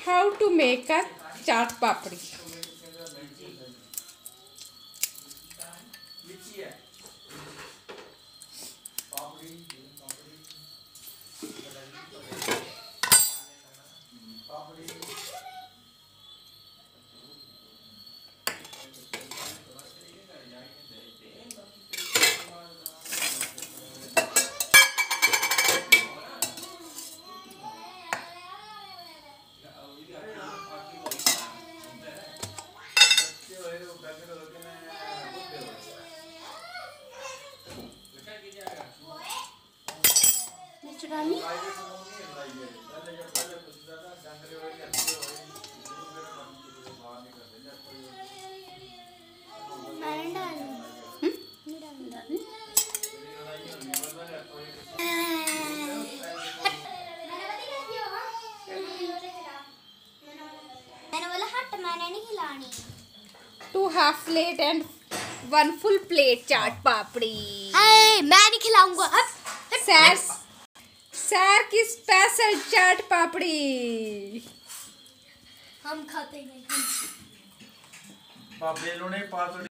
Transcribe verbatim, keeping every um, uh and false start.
How to make a chaat papdi? Two half plate and one full plate chaat papdi. hey, मैं नहीं खिलाऊंगा। सैर सैर की स्पेशल चाट पापड़ी हम खाते हैं। पापड़ी लोने पापड़ी